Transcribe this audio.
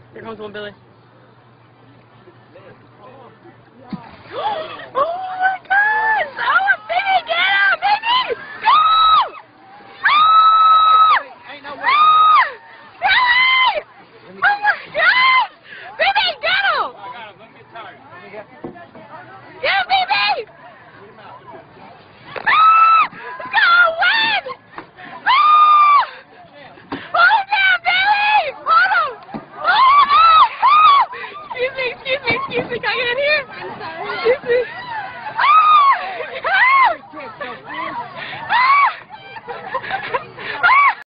Here comes one, Billy. Oh my God! Oh, baby, get him, baby! Go! Ain't no way. Billy! Oh my God! Baby, get him! I got him. Let me get tired. Get him, baby! Go, win! Hold down, Billy! Hold him! Hold him! Excuse me, can I get in here? I'm sorry. Excuse me.